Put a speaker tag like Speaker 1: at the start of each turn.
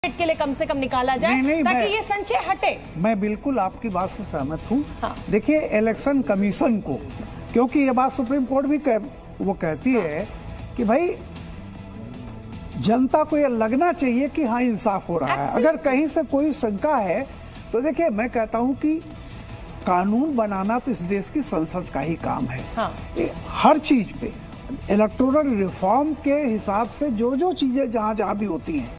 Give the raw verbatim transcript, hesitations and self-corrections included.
Speaker 1: के लिए कम से कम निकाला जाए
Speaker 2: नहीं, नहीं,
Speaker 1: ताकि
Speaker 2: मैं,
Speaker 1: ये संशय हटे।
Speaker 2: मैं बिल्कुल आपकी बात से सहमत हूँ।
Speaker 1: हाँ।
Speaker 2: देखिए इलेक्शन कमीशन को, क्योंकि ये बात सुप्रीम कोर्ट भी कह, वो कहती हाँ। है कि भाई जनता को ये लगना चाहिए कि हाँ इंसाफ हो रहा है। अगर कहीं से कोई शंका है तो देखिए मैं कहता हूँ कि कानून बनाना तो इस देश की संसद का ही काम है। हाँ। हर चीज पे इलेक्टोरल रिफॉर्म के हिसाब से जो जो चीजें जहां जहां भी होती हैं